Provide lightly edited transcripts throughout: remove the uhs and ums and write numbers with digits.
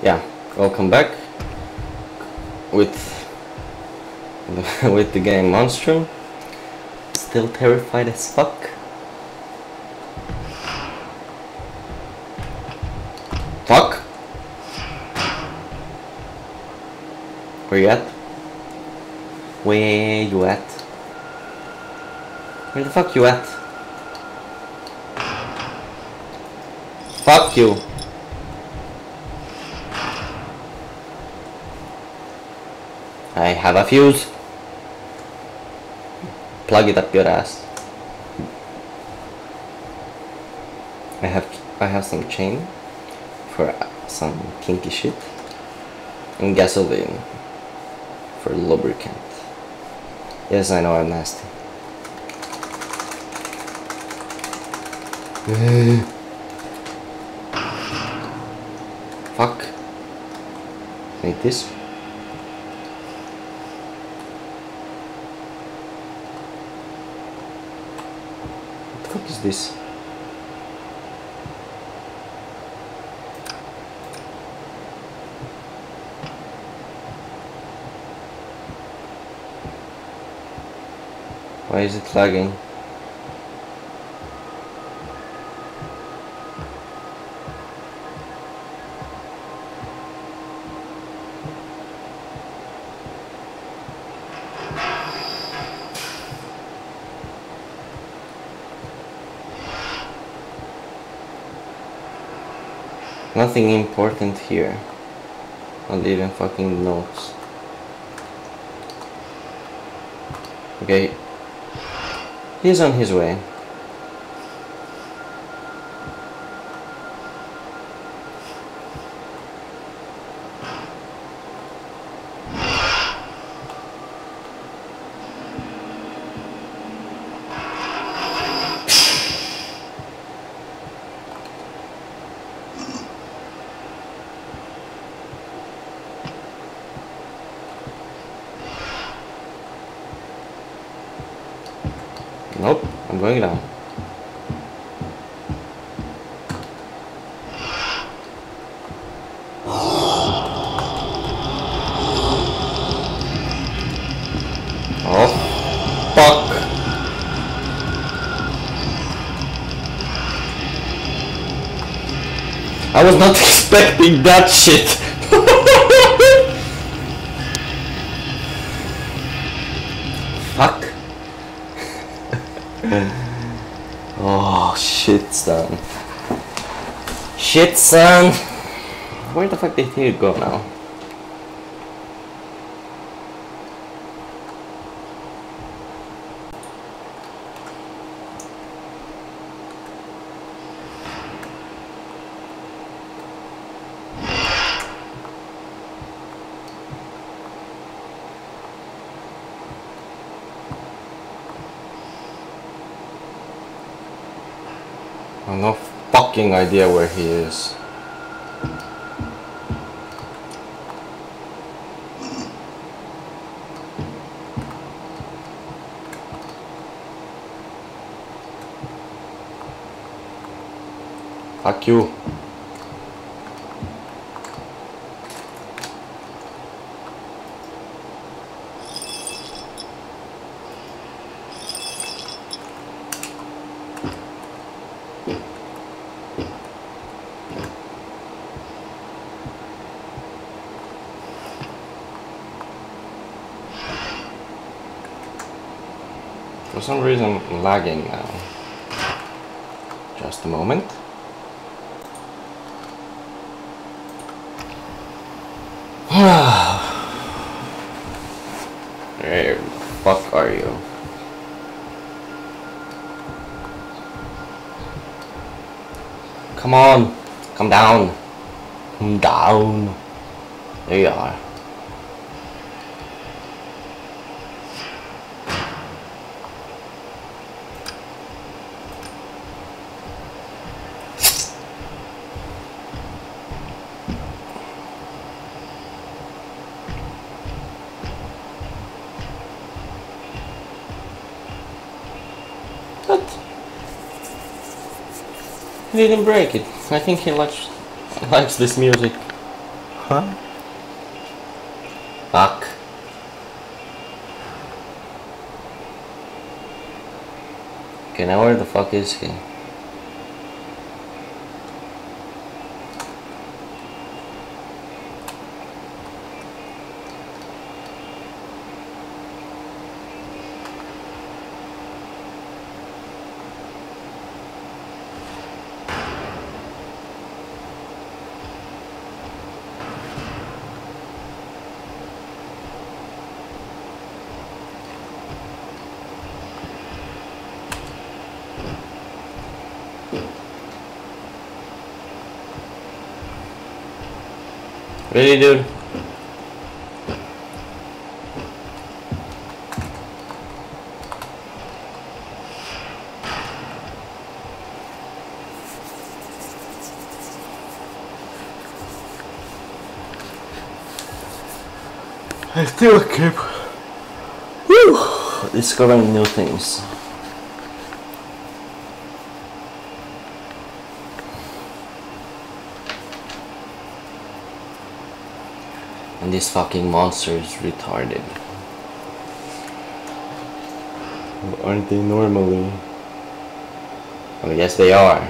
Yeah, welcome back with the game Monstrum. Still terrified as fuck. Fuck! Where you at? Where you at? Where the fuck you at? Fuck you! I have a fuse. Plug it up your ass. I have some chain for some kinky shit and gasoline for lubricant. Yes, I know I'm nasty. Fuck. Need this. What the fuck is this? Why is it lagging? Nothing important here. Not even fucking notes. Okay. He's on his way. Nope, I'm going down. Oh, fuck. I was not expecting that shit. Fuck. Oh shit, son. Shit, son. Where the fuck did he go now? I have no fucking idea where he is. Fuck you. For some reason I'm lagging now. Just a moment. Where the fuck are you? Come on, come down. Come down. There you are. What? He didn't break it. I think he likes this music. Fuck. Okay, now where the fuck is he? Really, dude? I still keep discovering new things. And this fucking monster is retarded. Aren't they normally? Oh, yes they are.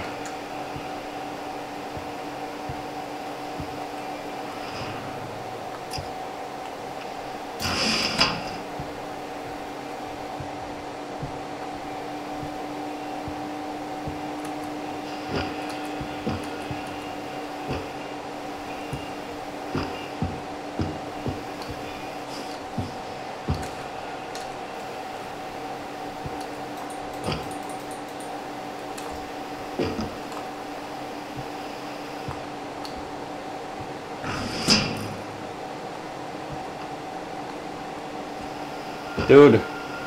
Dude.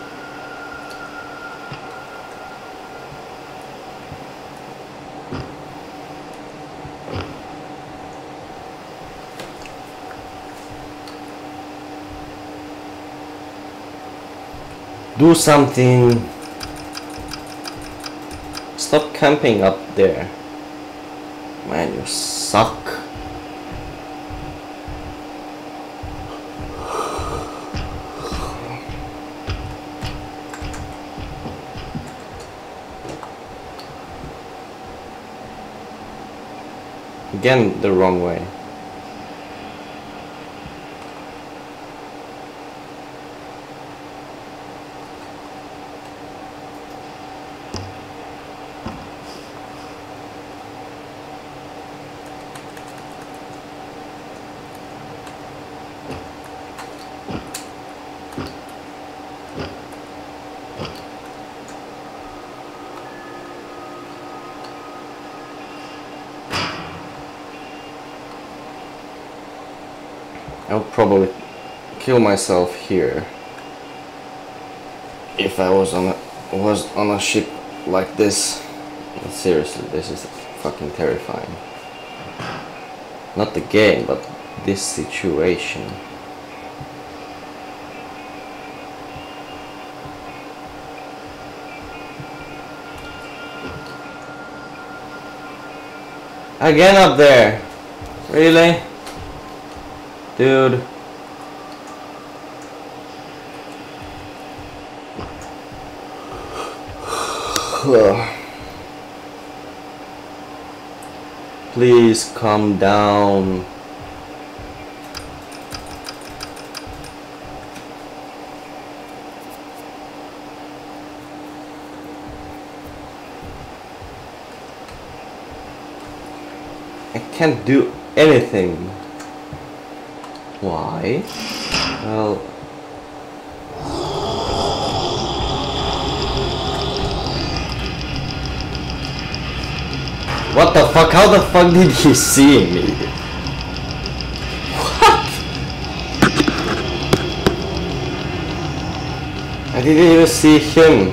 Do something. Stop camping up there. Man, you suck. Again, the wrong way. I would probably kill myself here if I was on a ship like this. But seriously, this is fucking terrifying. Not the game, but this situation. Again up there. Really? Dude. Please calm down. I can't do anything. Why? Well, what the fuck? How the fuck did he see me? What? I didn't even see him.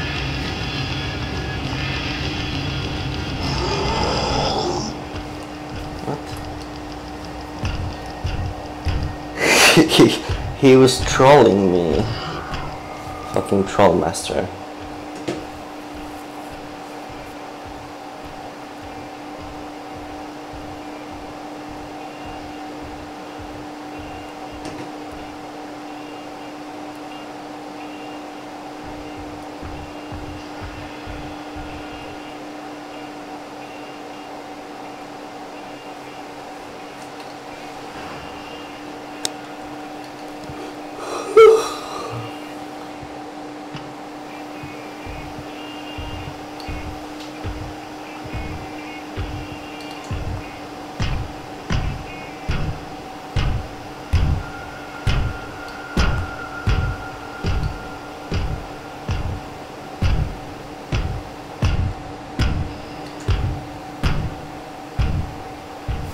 He was trolling me. Fucking troll master.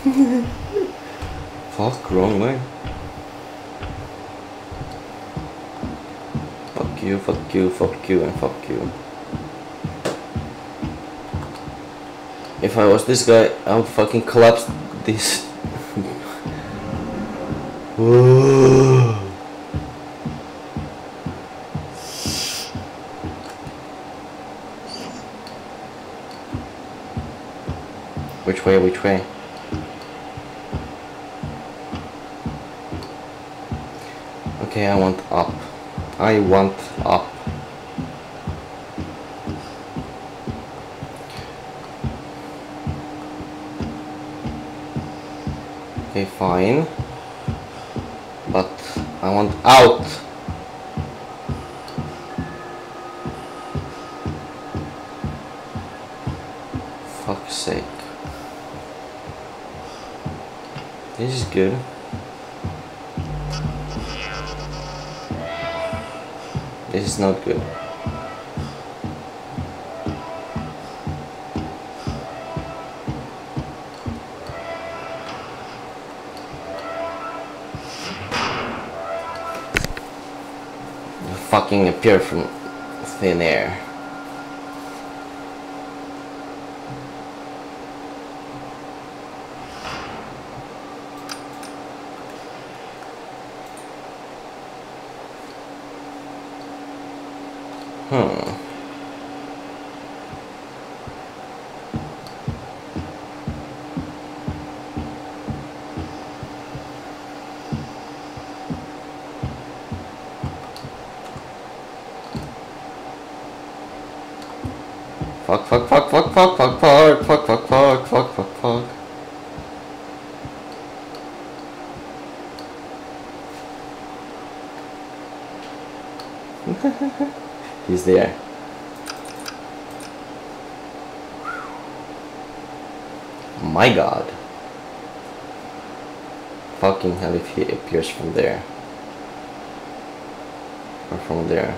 Fuck, wrong way. Fuck you, fuck you, fuck you, and fuck you. If I was this guy, I would fucking collapse this. Which way, which way? Okay, I want up. I want up. Okay, fine. But I want out. Fuck's sake. This is good. This is not good. You fucking appear from thin air. Fuck, fuck, fuck, fuck, fuck, fuck, fuck, fuck, fuck, fuck, fuck, fuck, fuck. He's there. My god. Fucking hell if he appears from there. Or from there.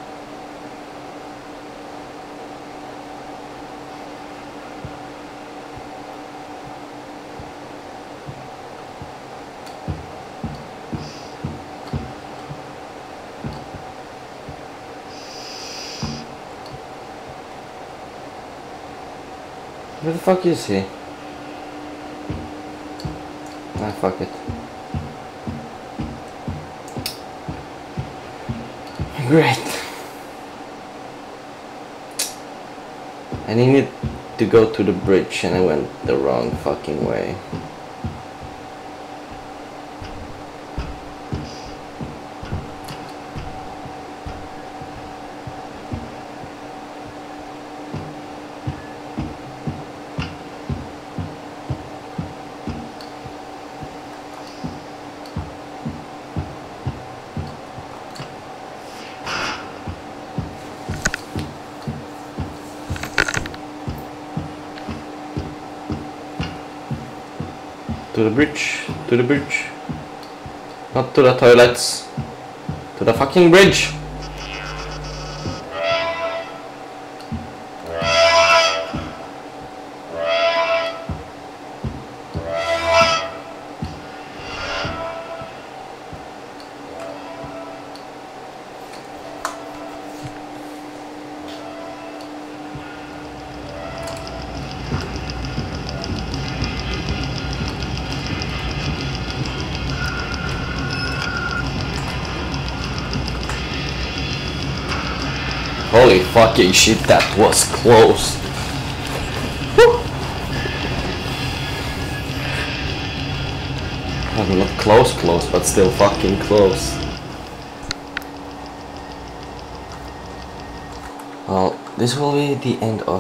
Where the fuck is he? Ah, fuck it. Great. I needed to go to the bridge and I went the wrong fucking way. To the bridge, to the bridge. Not to the toilets. To the fucking bridge. Holy fucking shit, that was close. Well, not close, but still fucking close. Well, this will be the end of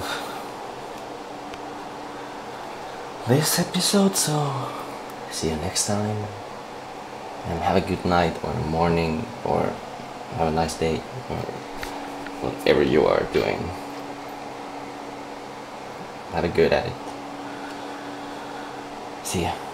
this episode, so see you next time. And have a good night or morning or have a nice day or whatever you are doing. Have a good at it. See ya.